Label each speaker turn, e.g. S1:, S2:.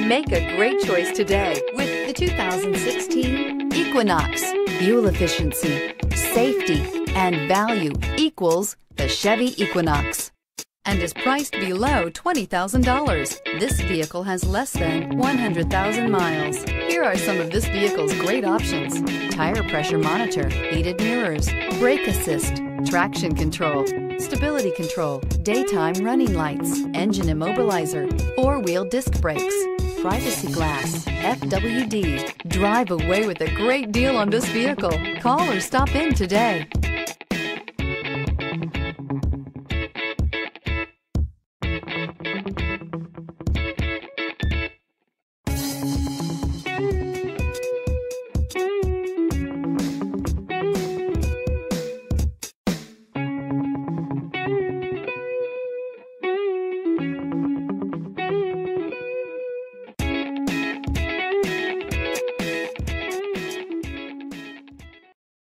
S1: Make a great choice today with the 2016 Equinox. Fuel efficiency, safety, and value equals the Chevy Equinox, and is priced below $20,000. This vehicle has less than 100,000 miles. Here are some of this vehicle's great options: tire pressure monitor, heated mirrors, brake assist, traction control, stability control, daytime running lights, engine immobilizer, four-wheel disc brakes, privacy glass, FWD. Drive away with a great deal on this vehicle. Call or stop in today.